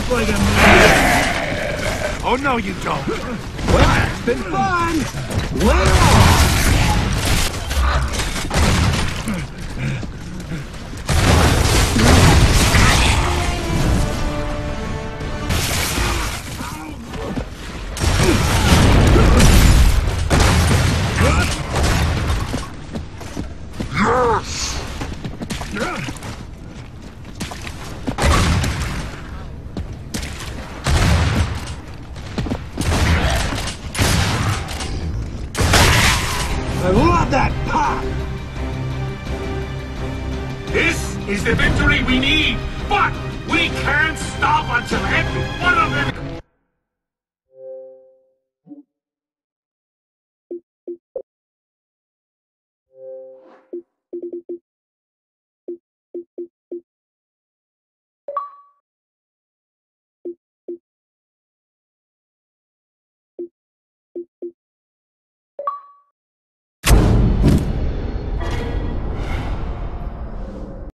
up like a man. Oh, no, you don't. Well, it's been fun. Later on. I love that pop! This is the victory we need, but we can't stop until every one of them